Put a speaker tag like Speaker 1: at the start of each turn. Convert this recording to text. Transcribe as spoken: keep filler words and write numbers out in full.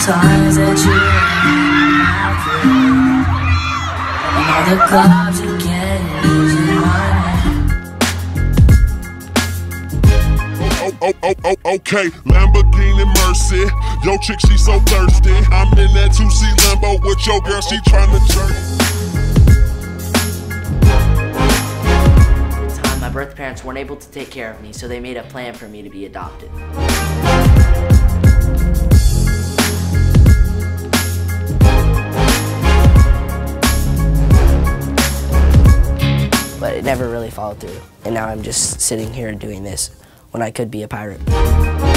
Speaker 1: times that you were out here, and all the clubs you get losing money.
Speaker 2: Oh, oh, oh, oh, okay, Lamborghini Mercy. Yo chick, she so thirsty. I'm in that two C Lambo with your girl, she tryna jerk.
Speaker 3: My birth parents weren't able to take care of me, so they made a plan for me to be adopted. But it never really followed through. And now I'm just sitting here doing this when I could be a pirate.